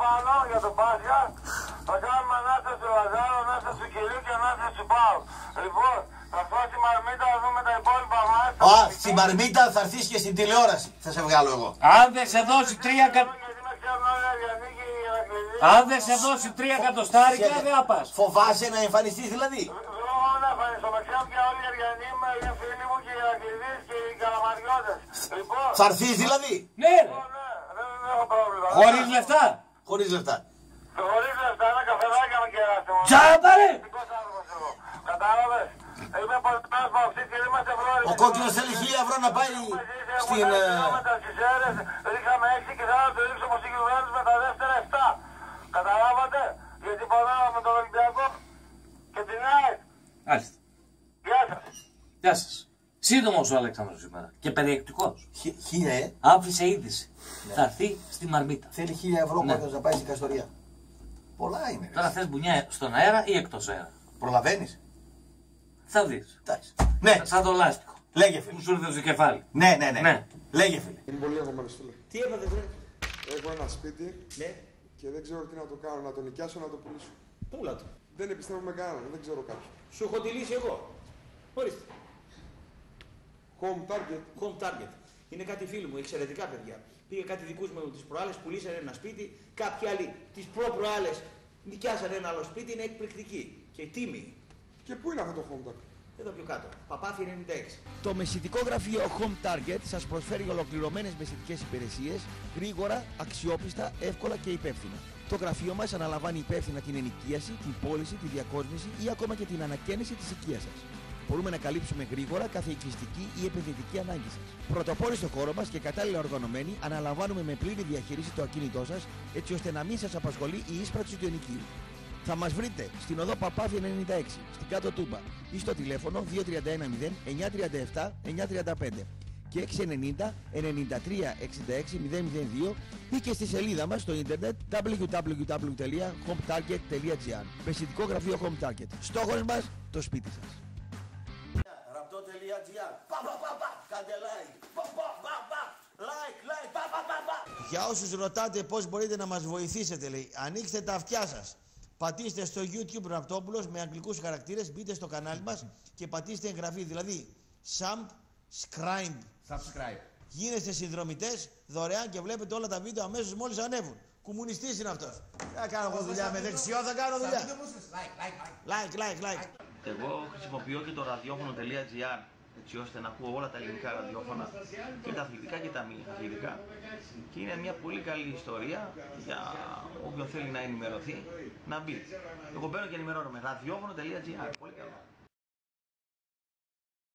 πάνω για το Πάσχα. Θα κάνουμε ανάσταση του Λαζάρου, ανάσταση του Κυρίου και ανάσταση του Πάου. Λοιπόν, θα έρθω στη Μαρμίτα να δούμε τα υπόλοιπα μας. Α, στη Μαρμίτα θα έρθεις και στην τηλεόραση. Θα σε βγάλω εγώ. Αν δεν σε δώσει 3 εκατοστάρικα δεν θα πας. Φοβάσαι να εμφανιστείς δηλαδή? Να εμφανιστώ, με ξέρουν και όλοι οι Αριανοί, οι φίλοι μου και οι Ηρακλειδείς και οι Καλαμαριώτες. Λοιπόν, Θα έρθεις δηλαδή? Ναι, δεν έχω πρόβλημα. χωρίς λεφτά. Χωρίς λεφτά. Χωρίς λεφτά, ένα καφεδάκι με κεράσαι μόνο. Τζάμπα ρε! Κατάλαβες. Είμαι πολιτικός με αυτή και είμαστε βρόροι. Ο κόκκινος θέλει 1.000 ευρώ να πάει στην... Ρίχαμε 6 και θα το ρίξω όπως η κυβέρνηση με τα δεύτερα 7. Καταλάβατε. Γιατί πονάω με τον Ολυμπιακό και την ΑΕΚ. Άλιστα. Γεια σας. Γεια σας. Σύντομος ο Αλέξανδρος σήμερα και περιεκτικός. 1.000, Άφησε είδηση. Θα έρθει στη Μαρμίτα. Θέλει 1.000 ευρώ Ναι. να πάει στην Καστορία. Πολλά είναι. Τώρα θες μπουνιά στον αέρα ή εκτός αέρα? Προλαβαίνεις? Θα δεις. Εντάξει. Ναι, Σαν το λάστιχο. λέγε Που φίλε. σου ήρθε στο κεφάλι. Ναι. Ναι. Λέγε φίλε. Είμαι πολύ αγχωμένος, φίλε. Τι έπατε βρε? Έχω ένα σπίτι Ναι. και δεν ξέρω τι να το κάνω, να το νοικιάσω, να το πουλήσω. Πούλα το. Δεν εμπιστεύομαι κανέναν, δεν ξέρω κάποιον. Σου έχω τη λύση εγώ. Ορίστε. Home target. Home Target. Είναι κάτι φίλοι μου, εξαιρετικά παιδιά. Πήγε κάτι δικούς μου τις προάλλες, πουλήσανε ένα σπίτι. Κάποιοι άλλοι τις προ-προάλλες νοικιάσανε ένα άλλο σπίτι, είναι εκπληκτική. Και τίμη. Και πού είναι αυτό το home target? Εδώ πιο κάτω. Παπάθη 96. Το μεσητικό γραφείο Home Target σας προσφέρει ολοκληρωμένες μεσητικές υπηρεσίες, γρήγορα, αξιόπιστα, εύκολα και υπεύθυνα. Το γραφείο μας αναλαμβάνει υπεύθυνα την ενοικίαση, την πώληση, τη διακόσμηση ή ακόμα και την ανακαίνιση της οικίας σας. Μπορούμε να καλύψουμε γρήγορα κάθε οικιστική ή επενδυτική ανάγκη σας. Πρωτοπόροι στο χώρο μας και κατάλληλα οργανωμένοι, αναλαμβάνουμε με πλήρη διαχείριση το ακίνητό σας, έτσι ώστε να μην σας απασχολεί η ίσπραξη του ενοικίου. Θα μας βρείτε στην οδό Παπάθη 96, στην Κάτω Τούμπα ή στο τηλέφωνο 2310 937 935 και 690 93 66 002 ή και στη σελίδα μας στο ίντερνετ www.hometarget.gr. Μεσητικό γραφείο Home Target. Στόχος μας, το σπίτι σας. Ραπτό.gr. Κάντε like. Like. Για όσους ρωτάτε πώς μπορείτε να μας βοηθήσετε, λέει, ανοίξτε τα αυτιά σας. Πατήστε στο YouTube Ραπτόπουλος με αγγλικούς χαρακτήρες, μπείτε στο κανάλι μας και πατήστε εγγραφή, δηλαδή subscribe. Γίνεστε συνδρομητές δωρεάν και βλέπετε όλα τα βίντεο αμέσως μόλις ανέβουν. Κομμουνιστής είναι αυτός. Θα κάνω εγώ δουλειά με δεξιό, θα κάνω δουλειά. Like. Εγώ χρησιμοποιώ και το ραδιόφωνο.gr έτσι ώστε να ακούω όλα τα ελληνικά ραδιόφωνα και τα αθλητικά και τα μη αθλητικά και είναι μια πολύ καλή ιστορία για όποιον θέλει να ενημερωθεί να μπει. Εγώ μπαίνω και ενημερώνομαι ραδιόφωνο.gr, πολύ καλό.